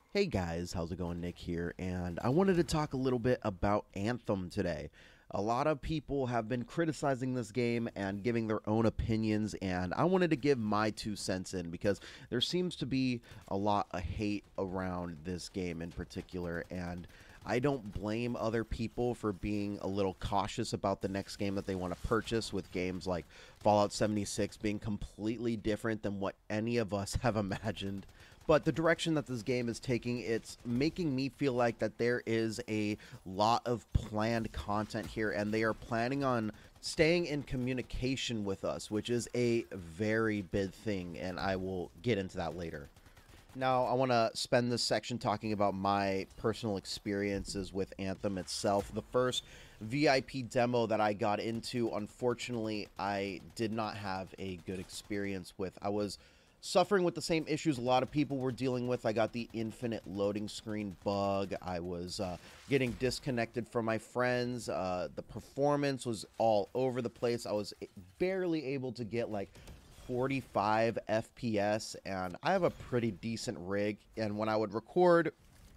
Hey guys, how's it going? Nick here, and I wanted to talk a little bit about Anthem today. A lot of people have been criticizing this game and giving their own opinions, and I wanted to give my 2 cents in because there seems to be a lot of hate around this game in particular, and I don't blame other people for being a little cautious about the next game that they want to purchase, with games like Fallout 76 being completely different than what any of us have imagined. But the direction that this game is taking, it's making me feel like that there is a lot of planned content here, and they are planning on staying in communication with us, which is a very big thing, and I will get into that later. Now, I want to spend this section talking about my personal experiences with Anthem itself. The first VIP demo that I got into, unfortunately, I did not have a good experience with. I was suffering with the same issues a lot of people were dealing with. I got the infinite loading screen bug. I was getting disconnected from my friends. The performance was all over the place. I was barely able to get like 45 FPS, and I have a pretty decent rig, and when I would record,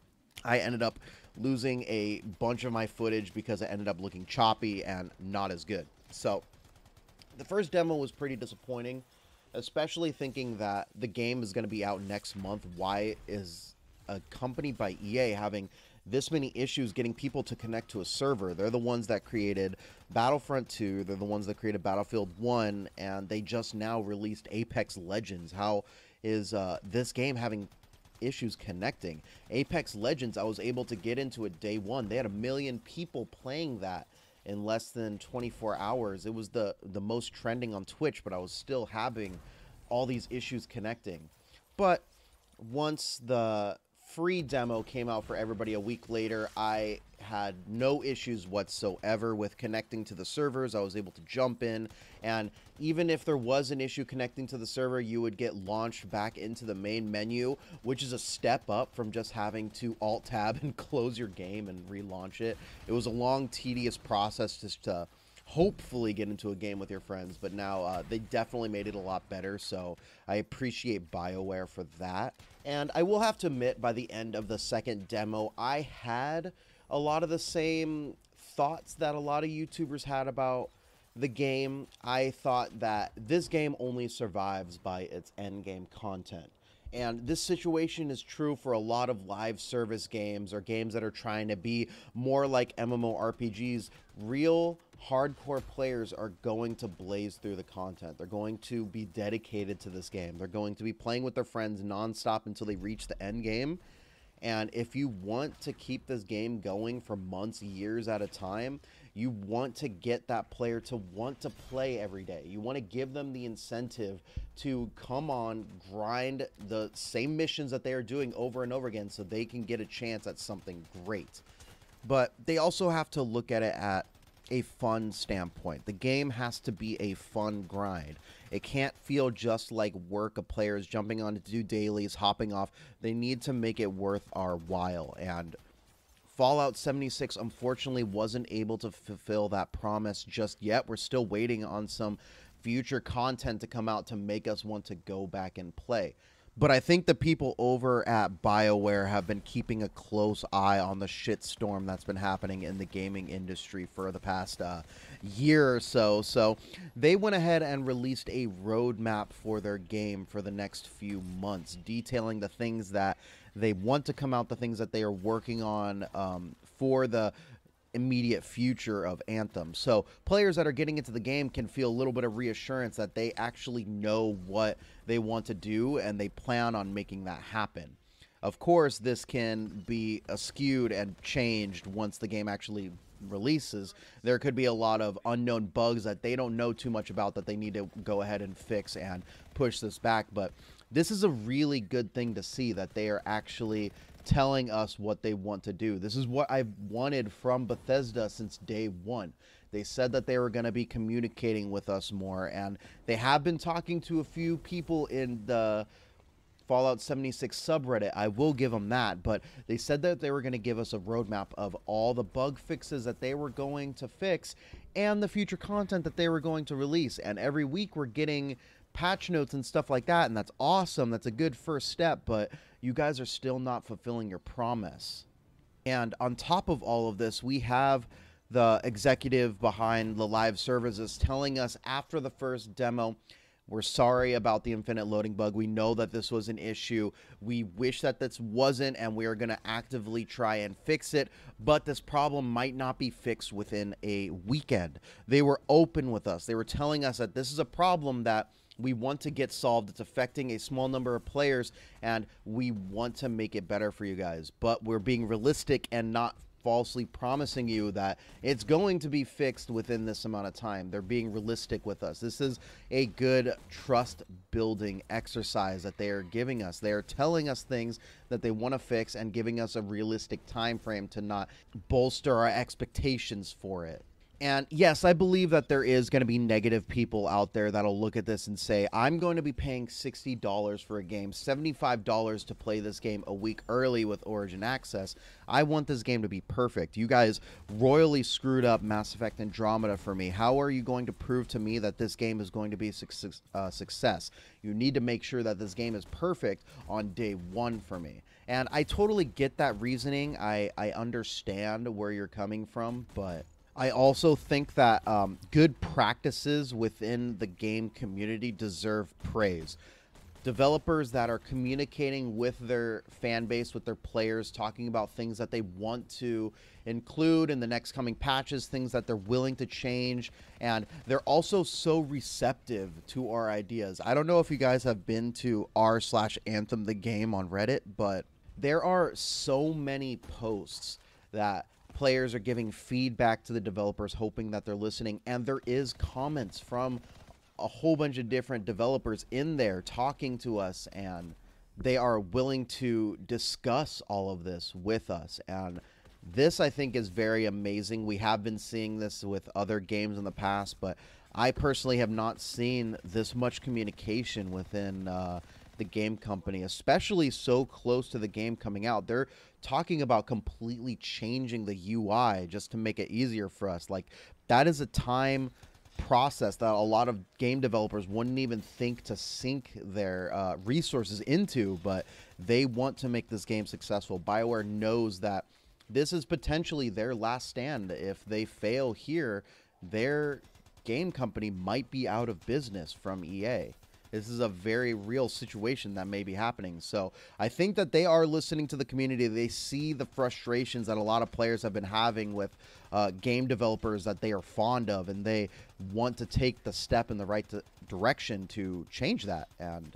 I ended up losing a bunch of my footage because it ended up looking choppy and not as good. So the first demo was pretty disappointing, especially thinking that the game is going to be out next month. Why is a company by EA having this many issues getting people to connect to a server? They're the ones that created Battlefront 2, they're the ones that created Battlefield 1, and they just now released Apex Legends. How is this game having issues connecting? Apex Legends, I was able to get into it day one. They had 1 million people playing that in less than 24 hours. It was the most trending on Twitch, but I was still having all these issues connecting. But once the free demo came out for everybody a week later, I had no issues whatsoever with connecting to the servers. I was able to jump in, and even if there was an issue connecting to the server, you would get launched back into the main menu, which is a step up from just having to alt tab and close your game and relaunch it. It was a long, tedious process just to hopefully get into a game with your friends, but now they definitely made it a lot better, so I appreciate BioWare for that. And I will have to admit, by the end of the second demo, I had a lot of the same thoughts that a lot of YouTubers had about the game. I thought that this game only survives by its end game content. And this situation is true for a lot of live service games or games that are trying to be more like MMORPGs. Real hardcore players are going to blaze through the content. They're going to be dedicated to this game. They're going to be playing with their friends nonstop until they reach the end game. And if you want to keep this game going for months, years at a time, you want to get that player to want to play every day. You want to give them the incentive to come on, grind the same missions that they are doing over and over again so they can get a chance at something great. But they also have to look at it at a fun standpoint. The game has to be a fun grind. It can't feel just like work of players jumping on to do dailies, hopping off. They need to make it worth our while. And Fallout 76 unfortunately wasn't able to fulfill that promise just yet. We're still waiting on some future content to come out to make us want to go back and play. But I think the people over at BioWare have been keeping a close eye on the shitstorm that's been happening in the gaming industry for the past year or so. So they went ahead and released a roadmap for their game for the next few months, detailing the things that they want to come out, the things that they are working on for the immediate future of Anthem. So players that are getting into the game can feel a little bit of reassurance that they actually know what they want to do and they plan on making that happen. Of course, this can be skewed and changed once the game actually releases. There could be a lot of unknown bugs that they don't know too much about that they need to go ahead and fix and push this back. But this is a really good thing to see, that they are actually telling us what they want to do. This is what I've wanted from Bethesda since day one. They said that they were going to be communicating with us more, and they have been talking to a few people in the Fallout 76 subreddit. I will give them that, but they said that they were going to give us a roadmap of all the bug fixes that they were going to fix and the future content that they were going to release. And every week we're getting patch notes and stuff like that, and that's awesome. That's a good first step, but you guys are still not fulfilling your promise. And on top of all of this, we have the executive behind the live services telling us after the first demo, we're sorry about the infinite loading bug. We know that this was an issue. We wish that this wasn't, and we are going to actively try and fix it, but this problem might not be fixed within a weekend. They were open with us. They were telling us that this is a problem that we want to get solved. It's affecting a small number of players, and we want to make it better for you guys. But we're being realistic and not falsely promising you that it's going to be fixed within this amount of time. They're being realistic with us. This is a good trust building exercise that they are giving us. They are telling us things that they want to fix and giving us a realistic time frame to not bolster our expectations for it. And yes, I believe that there is going to be negative people out there that'll look at this and say, I'm going to be paying $60 for a game, $75 to play this game a week early with Origin Access. I want this game to be perfect. You guys royally screwed up Mass Effect Andromeda for me. How are you going to prove to me that this game is going to be a success? You need to make sure that this game is perfect on day one for me. And I totally get that reasoning. I understand where you're coming from, but I also think that good practices within the game community deserve praise. Developers that are communicating with their fan base, with their players, talking about things that they want to include in the next coming patches, things that they're willing to change, and they're also so receptive to our ideas. I don't know if you guys have been to r/Anthem the game on Reddit, but there are so many posts that players are giving feedback to the developers, hoping that they're listening, and there is comments from a whole bunch of different developers in there talking to us, and they are willing to discuss all of this with us. And this, I think, is very amazing. We have been seeing this with other games in the past, but I personally have not seen this much communication within the game company, especially so close to the game coming out. They're talking about completely changing the UI just to make it easier for us. Like, that is a time process that a lot of game developers wouldn't even think to sink their resources into, but they want to make this game successful. BioWare knows that this is potentially their last stand. If they fail here, their game company might be out of business from EA. This is a very real situation that may be happening. So I think that they are listening to the community. They see the frustrations that a lot of players have been having with game developers that they are fond of, and they want to take the step in the right direction to change that. And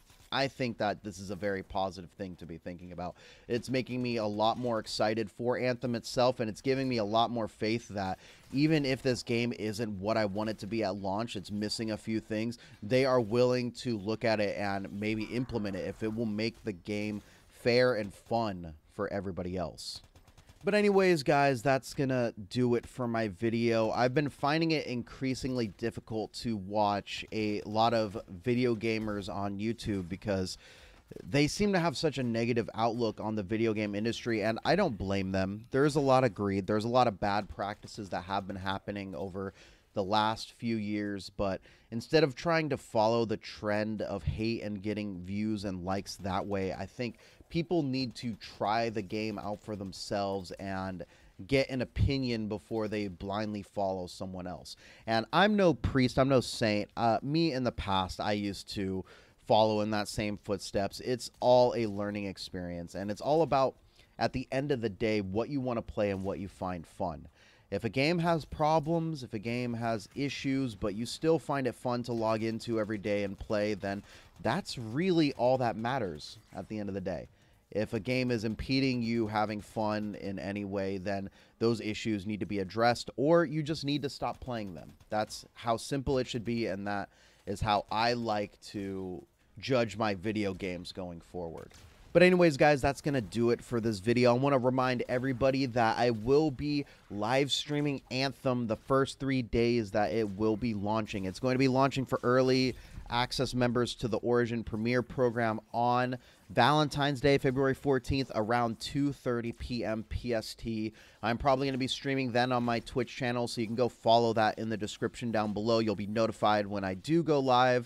I think that this is a very positive thing to be thinking about. It's making me a lot more excited for Anthem itself, and it's giving me a lot more faith that even if this game isn't what I want it to be at launch, it's missing a few things, they are willing to look at it and maybe implement it if it will make the game fair and fun for everybody else. But anyways, guys, that's gonna do it for my video. I've been finding it increasingly difficult to watch a lot of video gamers on YouTube because they seem to have such a negative outlook on the video game industry, and I don't blame them. There's a lot of greed. There's a lot of bad practices that have been happening over the last few years, but instead of trying to follow the trend of hate and getting views and likes that way, I think people need to try the game out for themselves and get an opinion before they blindly follow someone else. And I'm no priest, I'm no saint. Me in the past, I used to follow in that same footsteps. It's all a learning experience, and it's all about, at the end of the day, what you want to play and what you find fun. If a game has problems, if a game has issues, but you still find it fun to log into every day and play, then that's really all that matters at the end of the day. If a game is impeding you having fun in any way, then those issues need to be addressed, or you just need to stop playing them. That's how simple it should be, and that is how I like to judge my video games going forward. But anyways, guys, that's going to do it for this video. I want to remind everybody that I will be live streaming Anthem the first 3 days that it will be launching. It's going to be launching for early access members to the Origin Premier program on Valentine's Day, February 14th, around 2:30 p.m. PST. I'm probably going to be streaming then on my Twitch channel, so you can go follow that in the description down below. You'll be notified when I do go live.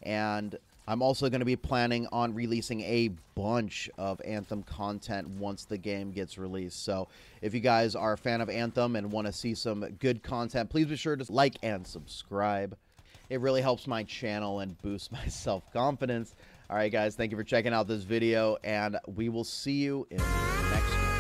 And I'm also going to be planning on releasing a bunch of Anthem content once the game gets released. So if you guys are a fan of Anthem and want to see some good content, please be sure to like and subscribe. It really helps my channel and boosts my self-confidence. All right, guys, thank you for checking out this video, and we will see you in the next one.